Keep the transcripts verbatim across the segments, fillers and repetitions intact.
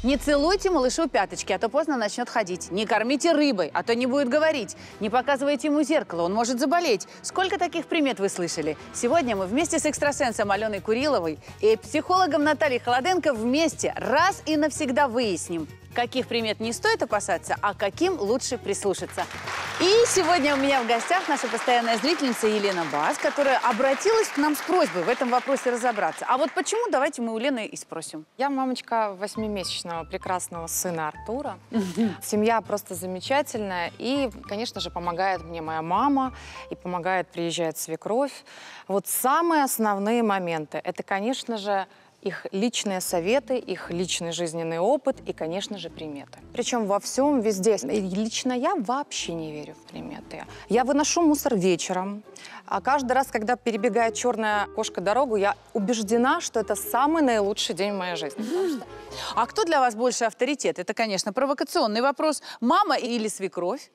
Не целуйте малышу пяточки, а то поздно начнет ходить. Не кормите рыбой, а то не будет говорить. Не показывайте ему зеркало, он может заболеть. Сколько таких примет вы слышали? Сегодня мы вместе с экстрасенсом Аленой Куриловой и психологом Натальей Холоденко вместе раз и навсегда выясним, каких примет не стоит опасаться, а каким лучше прислушаться. И сегодня у меня в гостях наша постоянная зрительница Елена Бас, которая обратилась к нам с просьбой в этом вопросе разобраться. А вот почему, давайте мы у Лены и спросим. Я мамочка восьмимесячного прекрасного сына Артура. Семья просто замечательная. И, конечно же, помогает мне моя мама, и помогает, приезжает свекровь. Вот самые основные моменты – это, конечно же, их личные советы, их личный жизненный опыт и, конечно же, приметы. Причем во всем, везде. И лично я вообще не верю в приметы. Я выношу мусор вечером, а каждый раз, когда перебегает черная кошка дорогу, я убеждена, что это самый наилучший день в моей жизни. Mm. Что... А кто для вас больше авторитет? Это, конечно, провокационный вопрос. Мама или свекровь?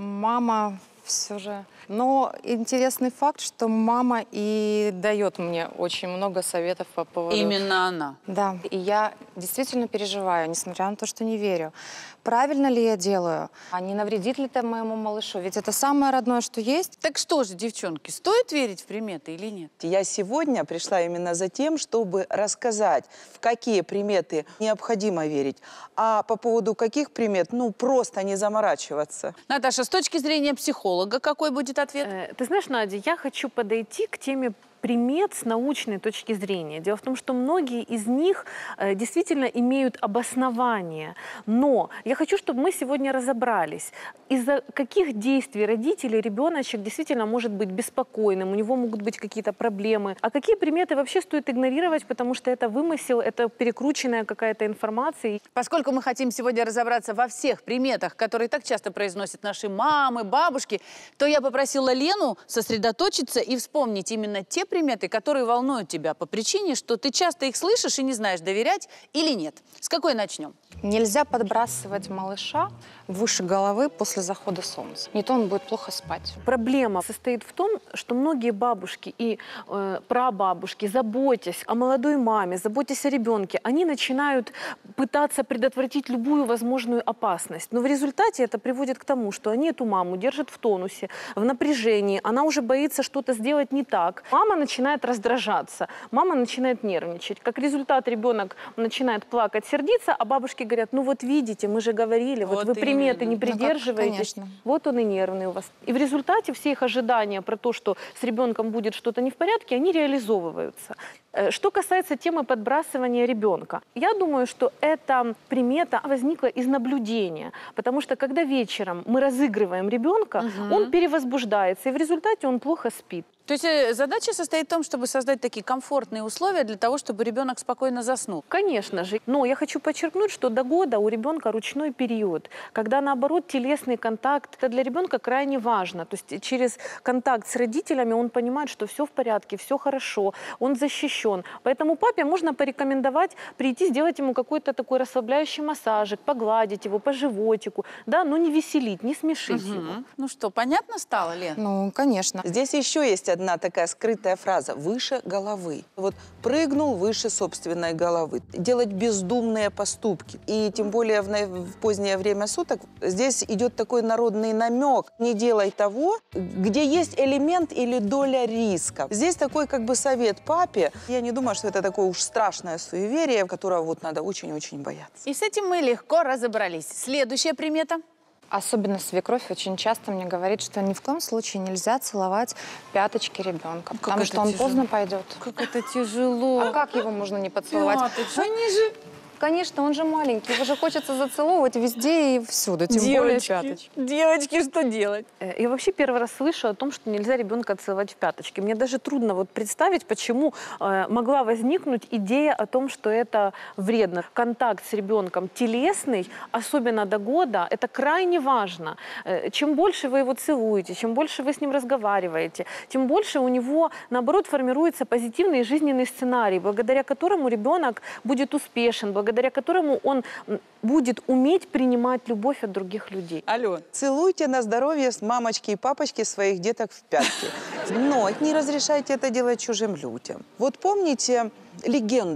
Мама все же. Но интересный факт, что мама и дает мне очень много советов по поводу... Именно она? Да. И я действительно переживаю, несмотря на то, что не верю. Правильно ли я делаю? А не навредит ли это моему малышу? Ведь это самое родное, что есть. Так что же, девчонки, стоит верить в приметы или нет? Я сегодня пришла именно за тем, чтобы рассказать, в какие приметы необходимо верить, а по поводу каких примет, ну, просто не заморачиваться. Наташа, с точки зрения психолога, какой будет ответ? Э, ты знаешь, Надя, я хочу подойти к теме примет с научной точки зрения. Дело в том, что многие из них э, действительно имеют обоснование. Но я хочу, чтобы мы сегодня разобрались, из-за каких действий родителей ребеночек действительно может быть беспокойным, у него могут быть какие-то проблемы. А какие приметы вообще стоит игнорировать, потому что это вымысел, это перекрученная какая-то информация. Поскольку мы хотим сегодня разобраться во всех приметах, которые так часто произносят наши мамы, бабушки, то я попросила Лену сосредоточиться и вспомнить именно те приметы, приметы, которые волнуют тебя по причине, что ты часто их слышишь и не знаешь, доверять или нет. С какой начнем? Нельзя подбрасывать малыша выше головы после захода солнца. Не то он будет плохо спать. Проблема состоит в том, что многие бабушки и э, прабабушки, заботясь о молодой маме, заботясь о ребенке, они начинают пытаться предотвратить любую возможную опасность. Но в результате это приводит к тому, что они эту маму держат в тонусе, в напряжении. Она уже боится что-то сделать не так. Мама начинает раздражаться, мама начинает нервничать. Как результат ребенок начинает плакать, сердиться, а бабушки говорят, ну вот видите, мы же говорили, вот, вот вы приметы не придерживаетесь, ну, вот он и нервный у вас. И в результате все их ожидания про то, что с ребенком будет что-то не в порядке, они реализовываются. Что касается темы подбрасывания ребенка, я думаю, что эта примета возникла из наблюдения, потому что когда вечером мы разыгрываем ребенка, угу. он перевозбуждается, и в результате он плохо спит. То есть задача состоит в том, чтобы создать такие комфортные условия для того, чтобы ребенок спокойно заснул? Конечно же. Но я хочу подчеркнуть, что до года у ребенка ручной период, когда, наоборот, телесный контакт, это для ребенка крайне важно. То есть через контакт с родителями он понимает, что все в порядке, все хорошо, он защищен. Поэтому папе можно порекомендовать прийти, сделать ему какой-то такой расслабляющий массажик, погладить его по животику, да, но не веселить, не смешить угу. его. Ну что, понятно стало, Лен? Ну, конечно. Здесь еще есть одна такая скрытая фраза «выше головы». Вот прыгнул выше собственной головы. Делать бездумные поступки. И тем более в, в позднее время суток здесь идет такой народный намек. Не делай того, где есть элемент или доля риска. Здесь такой как бы совет папе. Я не думаю, что это такое уж страшное суеверие, которого вот надо очень-очень бояться. И с этим мы легко разобрались. Следующая примета. Особенно свекровь очень часто мне говорит, что ни в коем случае нельзя целовать пяточки ребенка, потому что он тяжело. поздно пойдет. Как это тяжело. А как его можно не поцеловать? Пяточки. Они же... Конечно, он же маленький, его же хочется зацеловывать везде и всюду, тем девочки, более пяточки. Девочки, что делать? Я вообще первый раз слышу о том, что нельзя ребенка целовать в пяточки. Мне даже трудно вот представить, почему э, могла возникнуть идея о том, что это вредно. Контакт с ребенком телесный, особенно до года, это крайне важно. Э, чем больше вы его целуете, чем больше вы с ним разговариваете, тем больше у него, наоборот, формируется позитивный жизненный сценарий, благодаря которому ребенок будет успешен, благодаря которому он будет уметь принимать любовь от других людей. Алло, целуйте на здоровье с мамочки и папочки своих деток в пятки. Но не разрешайте это делать чужим людям. Вот помните легенду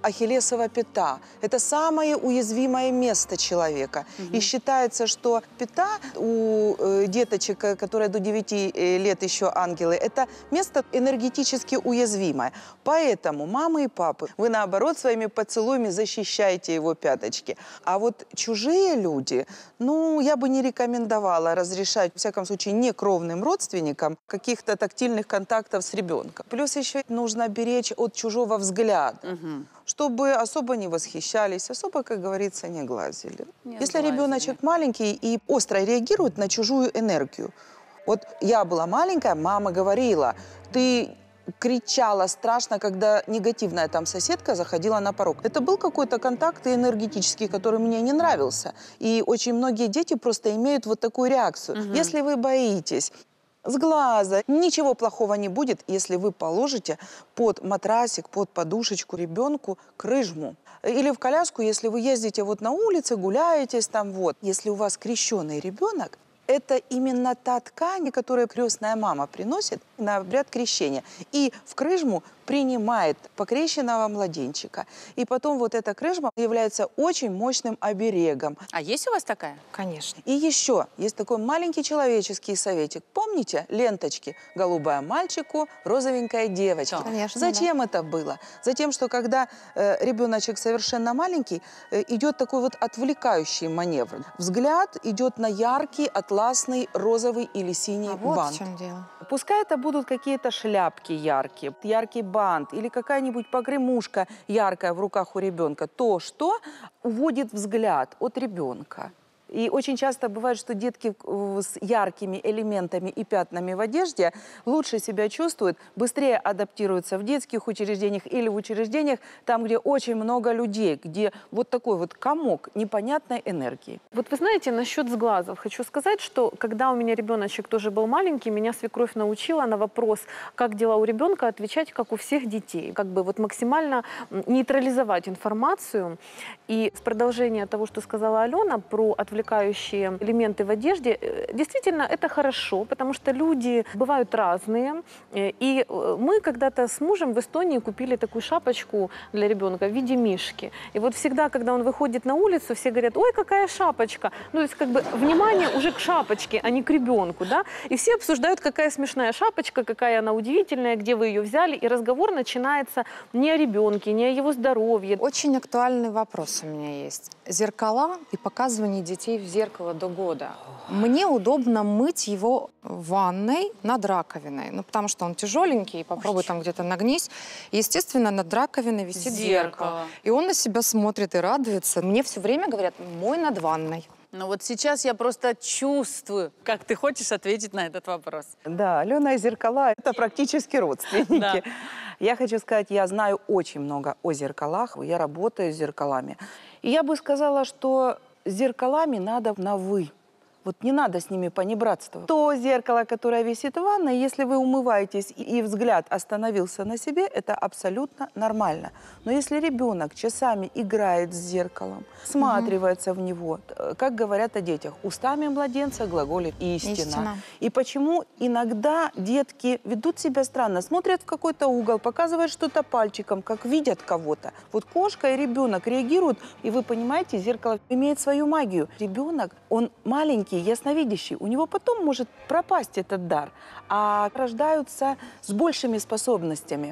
ахиллесова пята. Это самое уязвимое место человека. Угу. И считается, что пята у э, деточек, которые до девяти лет еще ангелы, это место энергетически уязвимое. Поэтому, мамы и папы, вы наоборот своими поцелуями защищаете его пяточки. А вот чужие люди, ну, я бы не рекомендовала разрешать, в всяком случае, не кровным родственникам каких-то тактильных контактов с ребенком. Плюс еще нужно беречь от чужого взгляда, угу. чтобы особо не восхищались, особо, как говорится, не глазили. Не Если глазили. Ребеночек маленький и остро реагирует на чужую энергию. Вот я была маленькая, мама говорила, ты кричала страшно, когда негативная там соседка заходила на порог. Это был какой-то контакт энергетический, который мне не нравился. И очень многие дети просто имеют вот такую реакцию. Угу. Если вы боитесь с глаза, ничего плохого не будет, если вы положите под матрасик, под подушечку ребенку крыжму. Или в коляску, если вы ездите вот на улице, гуляетесь там вот. Если у вас крещеный ребенок, это именно та ткань, которую крестная мама приносит на обряд крещения. И в крыжму принимает покрещенного младенчика. И потом вот эта крыжма является очень мощным оберегом. А есть у вас такая? Конечно. И еще есть такой маленький человеческий советик. Помните ленточки? Голубая мальчику, розовенькая девочка. Конечно, Зачем да. это было? Затем, что когда э, ребеночек совершенно маленький, э, идет такой вот отвлекающий маневр. Взгляд идет на яркий, атласный, розовый или синий а вот бант. в чем дело. Пускай это будут какие-то шляпки яркие, яркий бант или какая-нибудь погремушка яркая в руках у ребенка. То, что уводит взгляд от ребенка. И очень часто бывает, что детки с яркими элементами и пятнами в одежде лучше себя чувствуют, быстрее адаптируются в детских учреждениях или в учреждениях, там, где очень много людей, где вот такой вот комок непонятной энергии. Вот вы знаете, насчет сглазов хочу сказать, что когда у меня ребеночек тоже был маленький, меня свекровь научила на вопрос, как дела у ребенка, отвечать, как у всех детей. Как бы вот максимально нейтрализовать информацию. И в продолжение того, что сказала Алена про отвлекающие отвлекающие элементы в одежде, действительно, это хорошо, потому что люди бывают разные. И мы когда-то с мужем в Эстонии купили такую шапочку для ребенка в виде мишки. И вот всегда, когда он выходит на улицу, все говорят, ой, какая шапочка. Ну, то есть, как бы, внимание уже к шапочке, а не к ребенку, да? И все обсуждают, какая смешная шапочка, какая она удивительная, где вы ее взяли. И разговор начинается не о ребенке, не о его здоровье. Очень актуальный вопрос у меня есть. Зеркала и показывание детей в зеркало до года. Мне удобно мыть его в ванной над раковиной, ну, потому что он тяжеленький, и попробуй Ой. там где-то нагнись. И, естественно, над раковиной висит зеркало. зеркало. И он на себя смотрит и радуется. Мне все время говорят, мой над ванной. Ну вот сейчас я просто чувствую, как ты хочешь ответить на этот вопрос. Да, Алена и зеркала – это практически родственники. Да. Я хочу сказать, я знаю очень много о зеркалах, я работаю с зеркалами. И я бы сказала, что с зеркалами надо на «вы». Вот не надо с ними понебратствовать. То зеркало, которое висит в ванной, если вы умываетесь и взгляд остановился на себе, это абсолютно нормально. Но если ребенок часами играет с зеркалом, всматривается угу. в него, как говорят о детях, устами младенца глаголит истина. истина. И почему иногда детки ведут себя странно, смотрят в какой-то угол, показывают что-то пальчиком, как видят кого-то. Вот кошка и ребенок реагируют, и вы понимаете, зеркало имеет свою магию. Ребенок, он маленький, ясновидящий, у него потом может пропасть этот дар, а рождаются с большими способностями.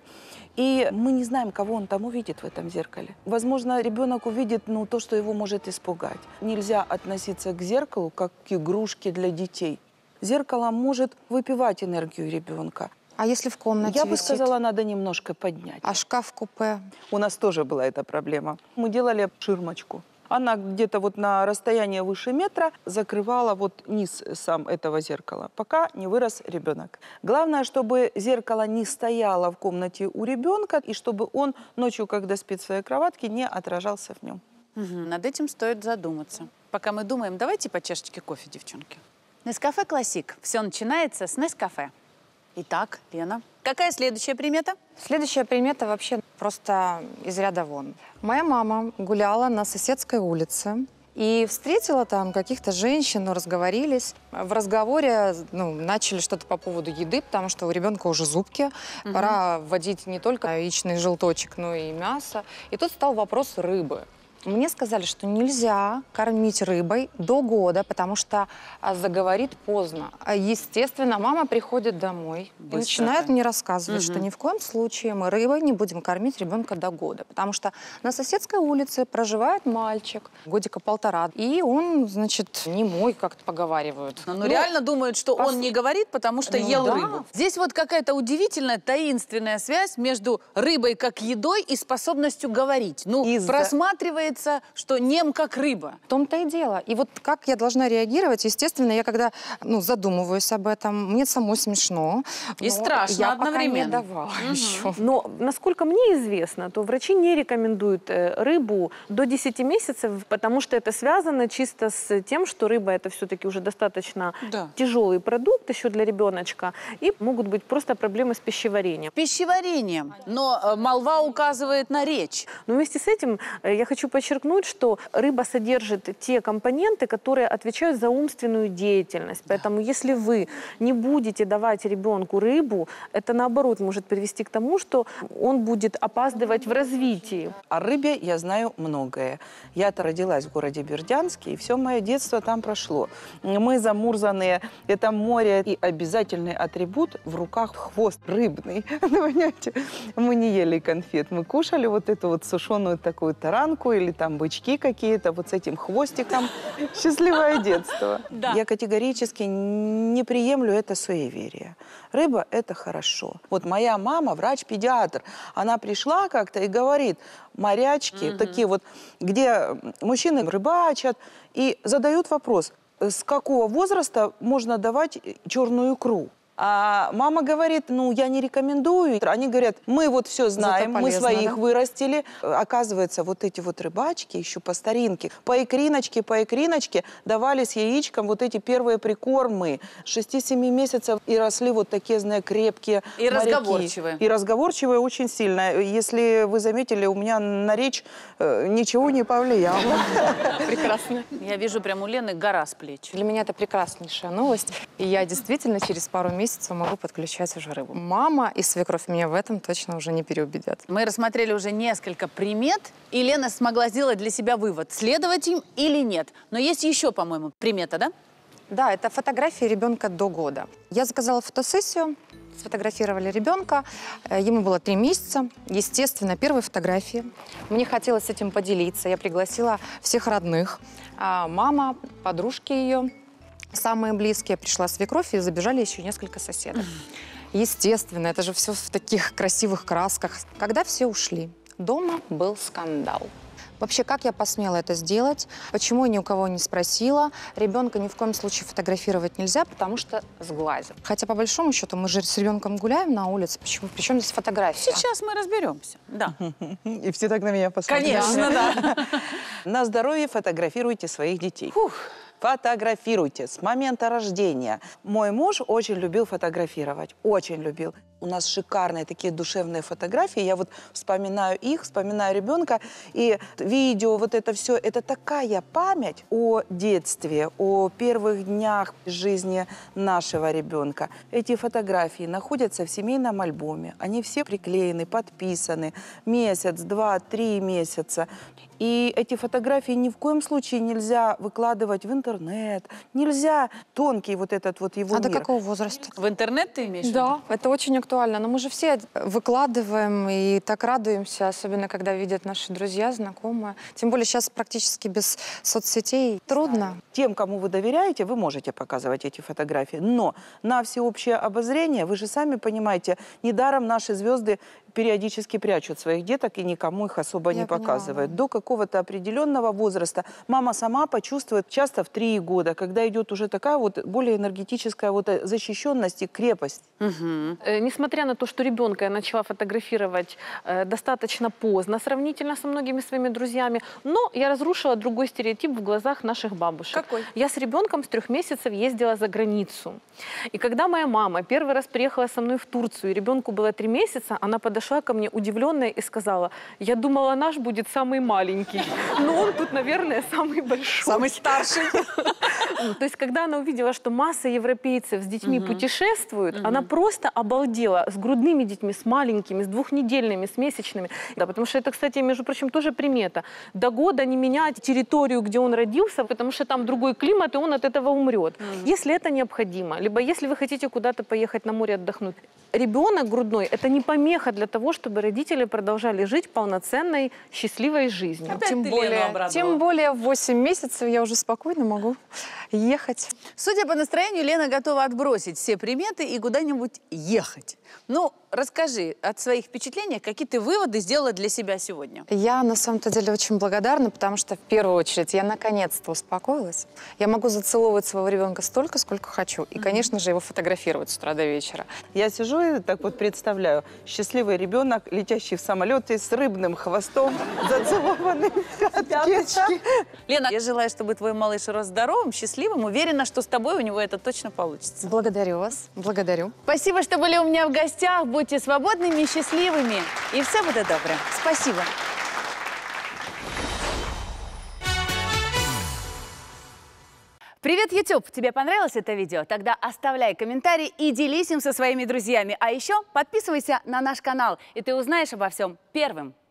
И мы не знаем, кого он там увидит в этом зеркале. Возможно, ребенок увидит ну, то, что его может испугать. Нельзя относиться к зеркалу как к игрушке для детей. Зеркало может выпивать энергию ребенка. А если в комнате Я висит? бы сказала, надо немножко поднять. А шкаф-купе? У нас тоже была эта проблема. Мы делали ширмочку. Она где-то вот на расстоянии выше метра закрывала вот низ сам этого зеркала, пока не вырос ребенок. Главное, чтобы зеркало не стояло в комнате у ребенка, и чтобы он ночью, когда спит в своей кроватке, не отражался в нем. Угу. Над этим стоит задуматься. Пока мы думаем, давайте по чашечке кофе, девчонки. Нескафе Классик. Все начинается с Нескафе. Итак, Лена, какая следующая примета? Следующая примета вообще просто из ряда вон. Моя мама гуляла на соседской улице И встретила там каких-то женщин, ну, разговорились. В разговоре ну, начали что-то по поводу еды, потому что у ребенка уже зубки. Угу. Пора вводить не только яичный желточек, но и мясо. И тут стал вопрос рыбы. Мне сказали, что нельзя кормить рыбой до года, потому что заговорит поздно. Естественно, мама приходит домой Быстро и начинает мне рассказывать, угу. что ни в коем случае мы рыбой не будем кормить ребенка до года, потому что на соседской улице проживает мальчик, годика полтора, и он, значит, не мой, как-то поговаривают. Ну, ну реально думают, что пос... он не говорит, потому что ну, ел да. рыбу. Здесь вот какая-то удивительная, таинственная связь между рыбой как едой и способностью говорить. Ну, Из-за... просматривается, что нем как рыба. В том-то и дело. И вот как я должна реагировать? Естественно, я когда ну, задумываюсь об этом, мне самой смешно. И страшно я одновременно. Я пока не давала угу. еще. Но, насколько мне известно, то врачи не рекомендуют рыбу до десяти месяцев, потому что это связано чисто с тем, что рыба это все-таки уже достаточно да. тяжелый продукт еще для ребеночка, и могут быть просто проблемы с пищеварением. Пищеварением, но молва указывает на речь. Но вместе с этим я хочу подчеркнуть, подчеркнуть, что рыба содержит те компоненты, которые отвечают за умственную деятельность. Поэтому если вы не будете давать ребенку рыбу, это наоборот может привести к тому, что он будет опаздывать в развитии. О рыбе я знаю многое. Я-то родилась в городе Бердянске, и все мое детство там прошло. Мы замурзанные, это море, и обязательный атрибут в руках хвост рыбный. Понимаете? Мы не ели конфет, мы кушали вот эту вот сушеную такую таранку или там бычки какие-то, вот с этим хвостиком. Счастливое детство. Да. Я категорически не приемлю это суеверие. Рыба – это хорошо. Вот моя мама, врач-педиатр, она пришла как-то и говорит, морячки, mm-hmm. такие вот, где мужчины рыбачат, и задают вопрос, с какого возраста можно давать черную икру? А мама говорит, ну, я не рекомендую. Они говорят, мы вот все знаем, полезно, мы своих да? вырастили. Оказывается, вот эти вот рыбачки еще по старинке, по икриночке, по икриночке давали с яичком вот эти первые прикормы. С шести-семи месяцев и росли вот такие, знаю, крепкие И моряки. разговорчивые. И разговорчивые очень сильно. Если вы заметили, у меня на речь э, ничего не повлияло. Прекрасно. Я вижу прям у Лены гора с плеч. Для меня это прекраснейшая новость. И я действительно через пару месяцев месяца могу подключать уже рыбу. Мама и свекровь меня в этом точно уже не переубедят. Мы рассмотрели уже несколько примет, и Лена смогла сделать для себя вывод, следовать им или нет. Но есть еще, по-моему, примета, да? Да, это фотографии ребенка до года. Я заказала фотосессию, сфотографировали ребенка, ему было три месяца. Естественно, первые фотографии. Мне хотелось с этим поделиться. Я пригласила всех родных. Мама, подружки ее, самые близкие, пришла свекровь, и забежали еще несколько соседов. Естественно, это же все в таких красивых красках. Когда все ушли, дома был скандал. Вообще, как я посмела это сделать? Почему я ни у кого не спросила? Ребенка ни в коем случае фотографировать нельзя, потому что сглазят. Хотя, по большому счету, мы же с ребенком гуляем на улице. Почему? Причем здесь фотография? Сейчас мы разберемся. Да. И все так на меня посмотрели. Конечно, да. На здоровье фотографируйте своих детей. Фух. Фотографируйте с момента рождения. Мой муж очень любил фотографировать, очень любил. У нас шикарные такие душевные фотографии. Я вот вспоминаю их, вспоминаю ребенка. И видео, вот это все, это такая память о детстве, о первых днях жизни нашего ребенка. Эти фотографии находятся в семейном альбоме. Они все приклеены, подписаны. Месяц, два, три месяца. И эти фотографии ни в коем случае нельзя выкладывать в интернет. Нельзя тонкий вот этот вот его А мир. до какого возраста? В интернет ты имеешь в виду? Да, это очень актуально. Но мы же все выкладываем и так радуемся, особенно когда видят наши друзья, знакомые. Тем более сейчас практически без соцсетей. Трудно. Тем, кому вы доверяете, вы можете показывать эти фотографии. Но на всеобщее обозрение, вы же сами понимаете, недаром наши звезды периодически прячут своих деток и никому их особо Я не поняла, показывают. да. До какого-то определенного возраста мама сама почувствует, часто в три года, когда идет уже такая вот более энергетическая вот защищенность и крепость. Угу. Э, несмотря на то, что ребенка я начала фотографировать э, достаточно поздно, сравнительно со многими своими друзьями, но я разрушила другой стереотип в глазах наших бабушек. Какой? Я с ребенком с трех месяцев ездила за границу. И когда моя мама первый раз приехала со мной в Турцию, и ребенку было три месяца, она подошла подошла ко мне удивленная и сказала: я думала, наш будет самый маленький, но он тут, наверное, самый большой. Самый старший. То есть, когда она увидела, что масса европейцев с детьми путешествуют, она просто обалдела с грудными детьми, с маленькими, с двухнедельными, с месячными. Да, потому что это, кстати, между прочим, тоже примета. До года не менять территорию, где он родился, потому что там другой климат, и он от этого умрет. Если это необходимо, либо если вы хотите куда-то поехать на море отдохнуть, ребенок грудной – это не помеха для того, чтобы родители продолжали жить полноценной, счастливой жизнью. Опять Тем ты Лену более, обрадовала. тем более в восемь месяцев я уже спокойно могу ехать. Судя по настроению, Лена готова отбросить все приметы и куда-нибудь ехать. Ну, расскажи от своих впечатлений, какие ты выводы сделала для себя сегодня. Я на самом-то деле очень благодарна, потому что в первую очередь я наконец-то успокоилась. Я могу зацеловывать своего ребенка столько, сколько хочу. И, конечно же, его фотографировать с утра до вечера. Я сижу и так вот представляю. Счастливый ребенок, летящий в самолете с рыбным хвостом, зацелованный в пятки. Лена, я желаю, чтобы твой малыш рос здоровым, счастливым. Уверена, что с тобой у него это точно получится. Благодарю вас. Благодарю. Спасибо, что были у меня в гостях. Будьте свободными и счастливыми. И все будет добре. Спасибо. Привет, YouTube! Тебе понравилось это видео? Тогда оставляй комментарий и делись им со своими друзьями. А еще подписывайся на наш канал, и ты узнаешь обо всем первым.